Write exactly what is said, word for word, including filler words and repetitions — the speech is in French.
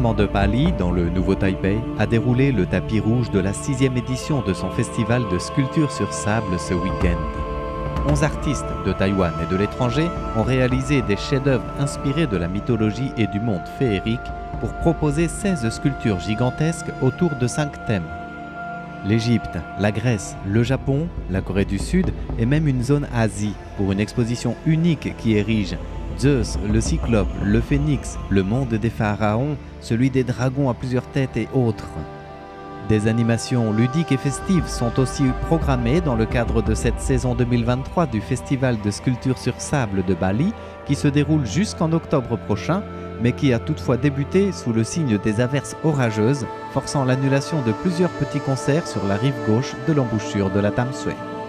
l'arrondissement de Bali, dans le Nouveau Taipei, a déroulé le tapis rouge de la sixième édition de son festival de sculpture sur sable ce week-end. Onze artistes de Taïwan et de l'étranger ont réalisé des chefs-d'œuvre inspirés de la mythologie et du monde féerique pour proposer seize sculptures gigantesques autour de cinq thèmes. L'Égypte, la Grèce, le Japon, la Corée du Sud et même une zone Asie pour une exposition unique qui érige Zeus, le Cyclope, le Phénix, le monde des pharaons, celui des dragons à plusieurs têtes et autres. Des animations ludiques et festives sont aussi programmées dans le cadre de cette saison deux mille vingt-trois du Festival de sculpture sur sable de Bali qui se déroule jusqu'en octobre prochain, mais qui a toutefois débuté sous le signe des averses orageuses, forçant l'annulation de plusieurs petits concerts sur la rive gauche de l'embouchure de la Tamsui.